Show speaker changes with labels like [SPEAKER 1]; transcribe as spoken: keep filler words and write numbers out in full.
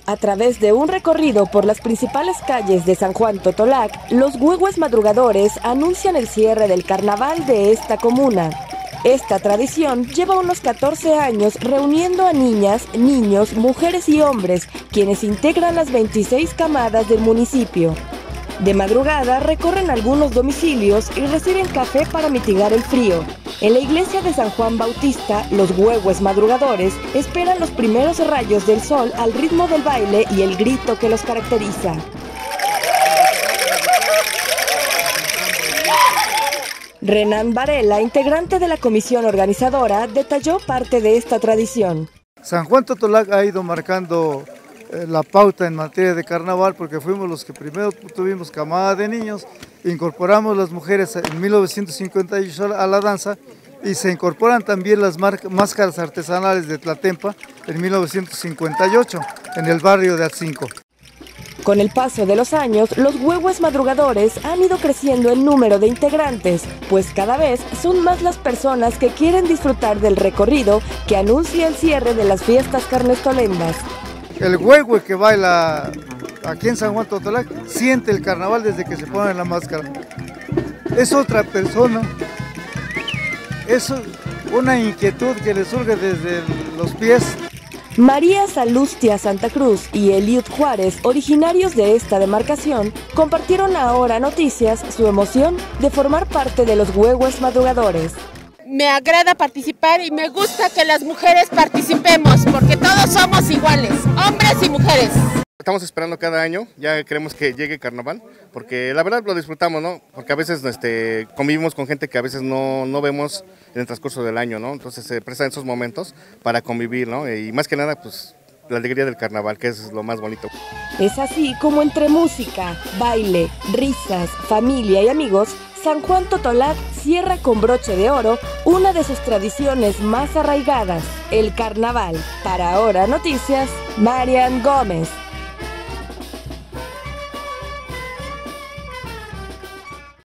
[SPEAKER 1] A través de un recorrido por las principales calles de San Juan Totolac, los huehues madrugadores anuncian el cierre del carnaval de esta comuna. Esta tradición lleva unos catorce años reuniendo a niñas, niños, mujeres y hombres, quienes integran las veintiséis camadas del municipio. De madrugada recorren algunos domicilios y reciben café para mitigar el frío. En la iglesia de San Juan Bautista, los huehues madrugadores esperan los primeros rayos del sol al ritmo del baile y el grito que los caracteriza. Renan Varela, integrante de la comisión organizadora, detalló parte de esta tradición.
[SPEAKER 2] San Juan Totolac ha ido marcando eh, la pauta en materia de carnaval porque fuimos los que primero tuvimos camada de niños, incorporamos las mujeres en mil novecientos cincuenta y ocho a la danza y se incorporan también las máscaras artesanales de Tlatempa en mil novecientos cincuenta y ocho en el barrio de Atzinco.
[SPEAKER 1] Con el paso de los años, los huehues madrugadores han ido creciendo en número de integrantes, pues cada vez son más las personas que quieren disfrutar del recorrido que anuncia el cierre de las fiestas carnestolendas.
[SPEAKER 2] El huehue que baila aquí en San Juan Totolac siente el carnaval desde que se pone la máscara. Es otra persona, es una inquietud que le surge desde los pies.
[SPEAKER 1] María Salustia Santa Cruz y Eliud Juárez, originarios de esta demarcación, compartieron a Ahora Noticias su emoción de formar parte de los huehues madrugadores.
[SPEAKER 3] Me agrada participar y me gusta que las mujeres participemos porque todos somos iguales, hombres y mujeres.
[SPEAKER 4] Estamos esperando cada año, ya queremos que llegue carnaval, porque la verdad lo disfrutamos, ¿no? Porque a veces este, convivimos con gente que a veces no, no vemos en el transcurso del año, ¿no? Entonces se prestan esos momentos para convivir, ¿no? Y más que nada, pues la alegría del carnaval, que es lo más bonito.
[SPEAKER 1] Es así como entre música, baile, risas, familia y amigos, San Juan Totolac cierra con broche de oro una de sus tradiciones más arraigadas, el carnaval. Para Ahora Noticias, Marian Gómez.